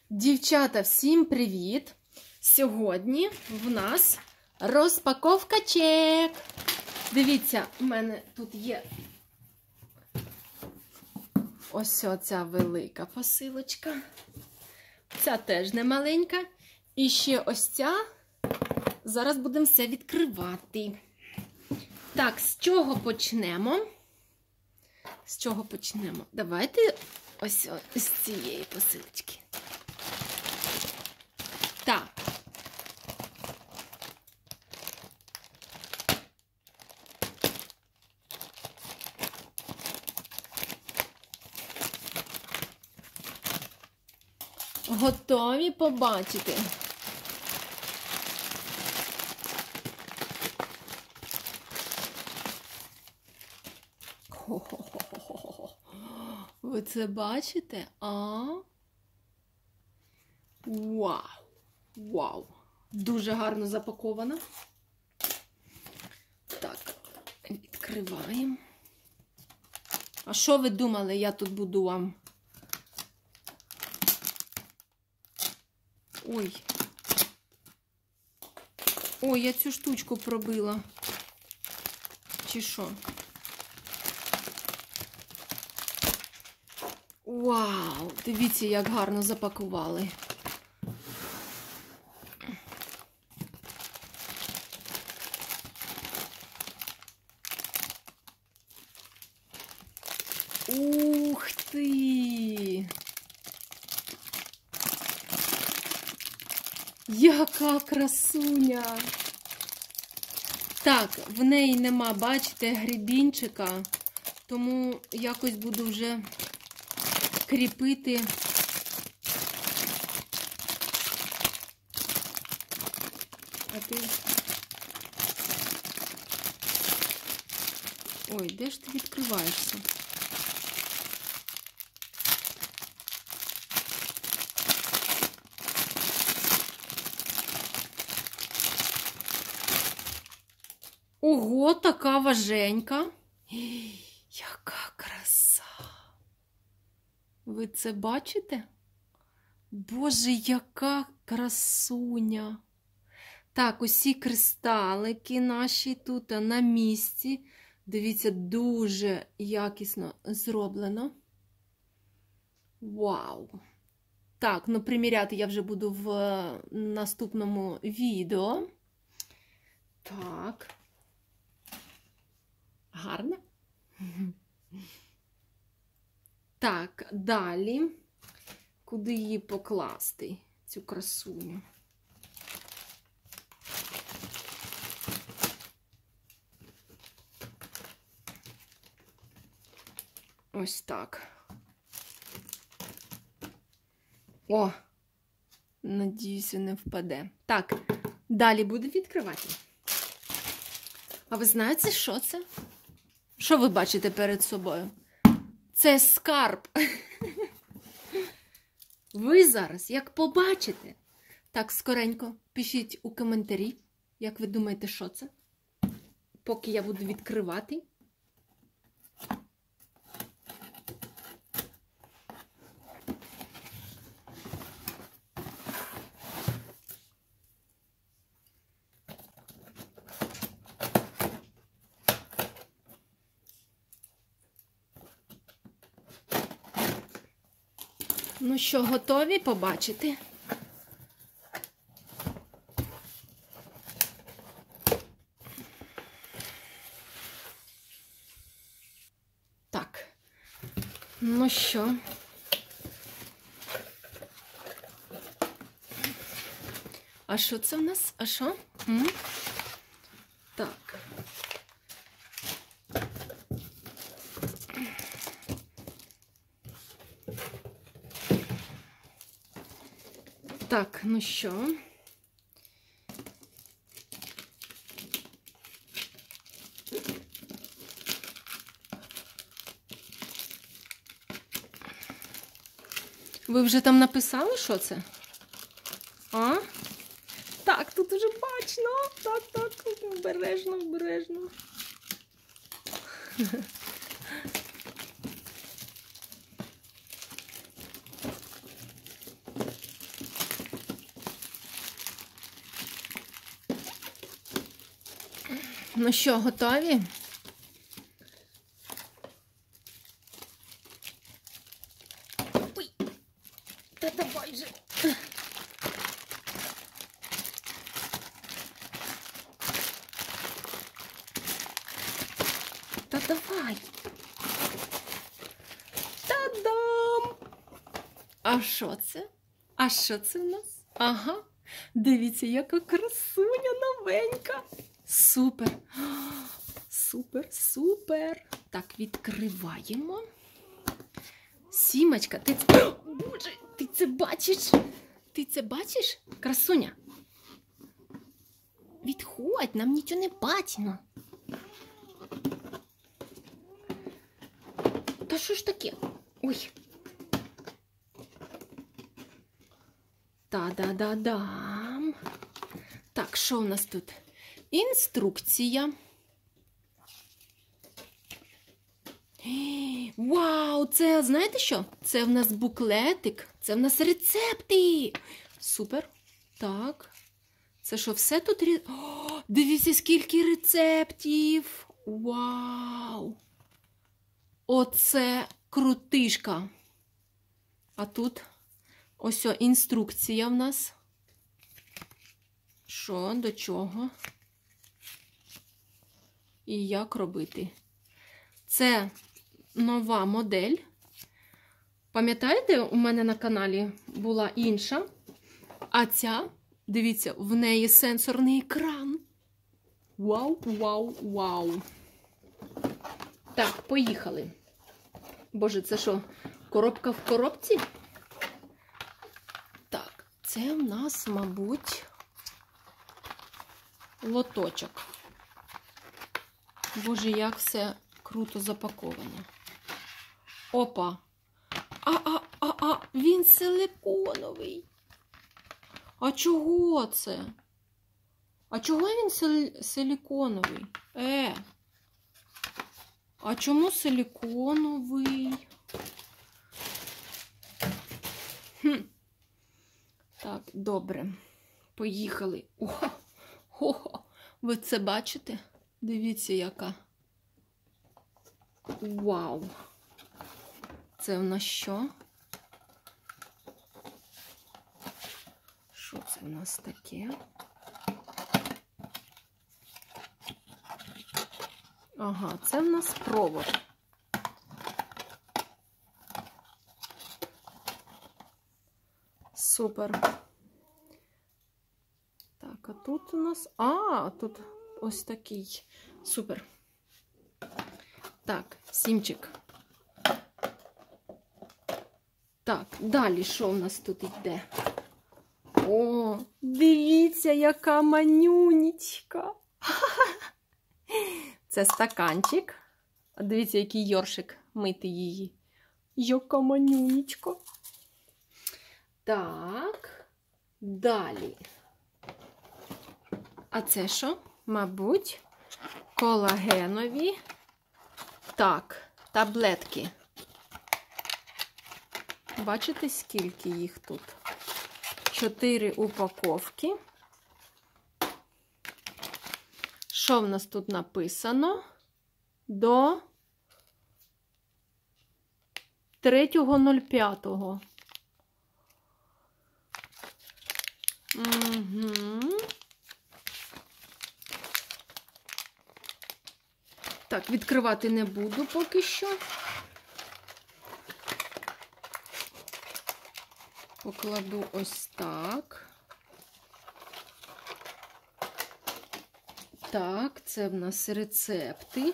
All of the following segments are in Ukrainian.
Дівчата, всім привіт! Сьогодні в нас розпаковка чек. Дивіться, у мене тут є ось оця велика посилочка. Ця теж не маленька. І ще ось ця. Зараз будемо все відкривати. Так, з чого почнемо? З чого почнемо? Давайте ось з цієї посилочки. Так. Готові побачити? Хо-хо-хо-хо-хо-хо. Ви це бачите? Вау! Вау! Дуже гарно запакована. Так, відкриваємо. А що ви думали, я тут буду вам? Ой. Ой, я цю штучку пробила. Чи що? Вау! Дивіться, як гарно запакували. Ух ти! Яка красуня! Так, в неї нема, бачите, гребінчика, тому якось буду вже кріпити. А ти... Ой, де ж ти відкриваєшся? Ого, така важенька. Яка краса. Ви це бачите? Боже, яка красуня. Так, усі кристалики наші тут на місці. Дивіться, дуже якісно зроблено. Вау. Так, ну приміряти я вже буду в наступному відео. Так. Гарно? Так, далі. Куди її покласти, цю красуню? Ось так. О! Надіюся, не впаде. Так, далі буду відкривати. А ви знаєте, що це? Що ви бачите перед собою? Це скарб. Ви зараз, як побачите, так скоренько пишіть у коментарі, як ви думаєте, що це? Поки я буду відкривати. Ну що, готові побачити? Так. Ну що? А що це в нас? А що? Так. Так, ну що? Ви вже там написали, що це? А? Так, тут уже бачно. Так, обережно, обережно. Ну що, готові? Ой, та давай же. Та давай. Та-дам! А що це? А що це в нас? Ага. Дивіться, яка красуня новенька. Супер. Супер, супер. Так, відкриваємо. Сімочка, ти це... Боже, ти це бачиш? Ти це бачиш? Красуня. Відходь, нам нічого не бачно. Та що ж таке? Ой. Та-да-да-дам. Так, що в нас тут? Інструкція. Вау, це, знаєте що? Це в нас буклетик, це в нас рецепти. Супер. Так. Це що, все тут? О, дивіться, скільки рецептів. Вау. Оце крутишка. А тут ось інструкція в нас. Що, до чого? І як робити. Це нова модель. Пам'ятаєте, у мене на каналі була інша, а ця, дивіться, в неї сенсорний екран. Вау, вау, вау. Так, поїхали. Боже, це що, коробка в коробці? Так, це в нас, мабуть, лоточок. Боже, як все круто запаковано. Опа. Він силиконовий. А чого це? А чого він силиконовий? А чому силиконовий? Так, добре. Поїхали. О, ви це бачите? Дивіться, яка. Вау! Це в нас що? Що це в нас таке? Ага, це в нас провод. Супер. Так, а тут у нас... тут ось такий. Супер. Так, Сімчик. Так, далі що у нас тут йде? О, дивіться, яка манюнічка. Це стаканчик. Дивіться, який йоршик мити її. Яка манюнічка. Так, далі. А це що? Мабуть, колагенові. Так, таблетки. Бачите, скільки їх тут? 4 упаковки. Що в нас тут написано? До 3.05. Угу. Так, відкривати не буду поки що. Покладу ось так. Так, це в нас рецепти.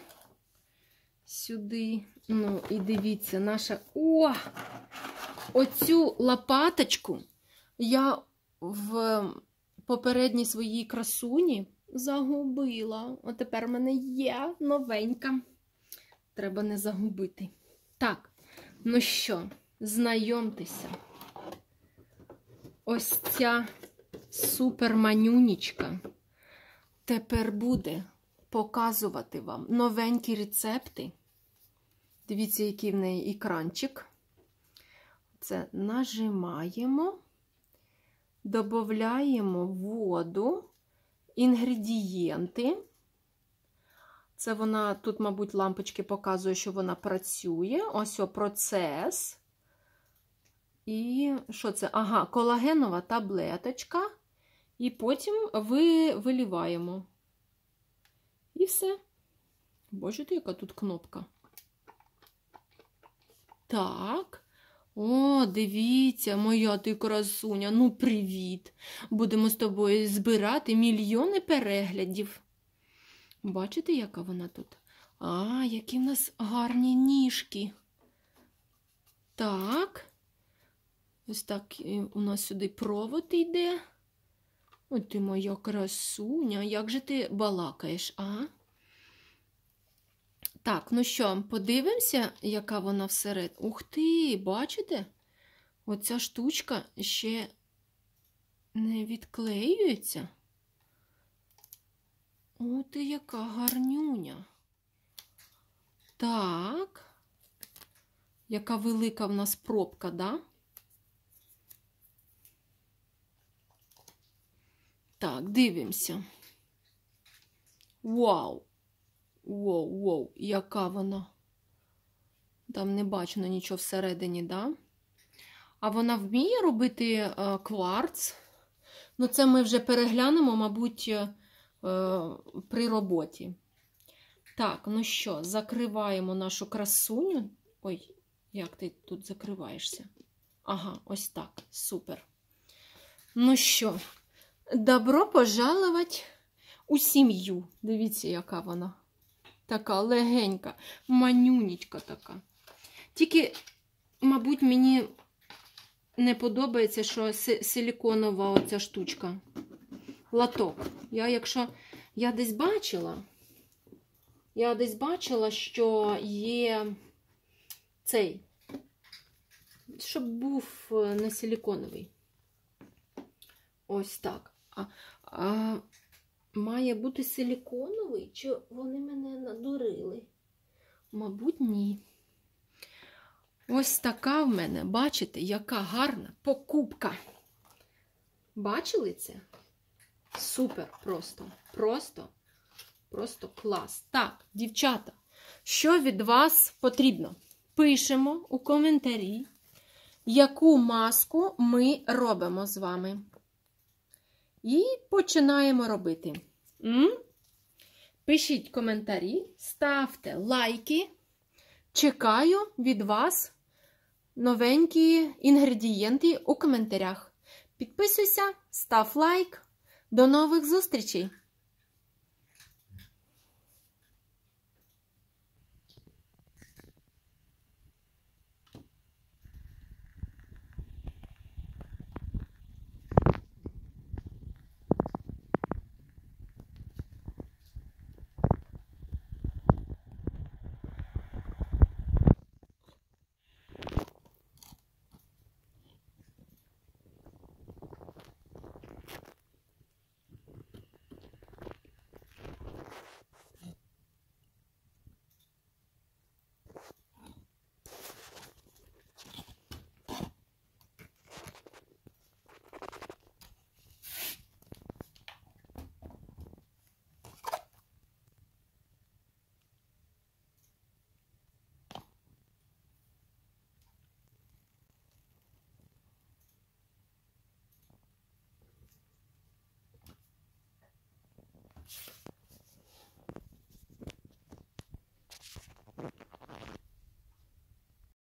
Сюди. Ну, і дивіться, наша... О! Оцю лопаточку я в попередній своїй красуні загубила. А тепер в мене є новенька. Треба не загубити. Так, ну що, знайомтеся. Ось ця суперманюнічка тепер буде показувати вам новенькі рецепти. Дивіться, який в неї екранчик. Це нажимаємо, додаємо воду, інгредієнти. Це вона, тут, мабуть, лампочки показує, що вона працює. Ось о, процес. І що це? Ага, колагенова таблеточка. І потім виліваємо. І все. Бачите, яка тут кнопка? Так. О, дивіться, моя ти красуня. Ну, привіт. Будемо з тобою збирати мільйони переглядів. Бачите, яка вона тут? А, які в нас гарні ніжки. Так. Ось так у нас сюди провод йде. Ой, ти моя красуня. Як же ти балакаєш, а? Так, ну що, подивимося, яка вона всередині. Ух ти, бачите? Оця штучка ще не відклеюється. О, ти яка гарнюня. Так. Яка велика в нас пробка, да? Так, дивимося. Вау! Воу, яка вона. Там не бачно нічого всередині, да? А вона вміє робити кварц. Ну, це ми вже переглянемо, мабуть, при роботі. Так, ну що, закриваємо нашу красуню. Ой, як ти тут закриваєшся? Ага, ось так, супер. Ну що, добро пожаловать у сім'ю. Дивіться, яка вона. Така легенька, манюнечка така. Тільки, мабуть, мені не подобається, що силіконова оця штучка. Латок. Я десь бачила, що є цей, щоб був не силіконовий. Ось так. Має бути силіконовий, чи вони мене надурили? Мабуть, ні. Ось така в мене, бачите, яка гарна покупка. Бачили це? Супер просто. Просто клас. Так, дівчата, що від вас потрібно? Пишемо у коментарі, яку маску ми робимо з вами. І починаємо робити. Пишіть коментарі, ставте лайки. Чекаю від вас новенькі інгредієнти у коментарях. Підписуйся, став лайк. До нових зустрічей!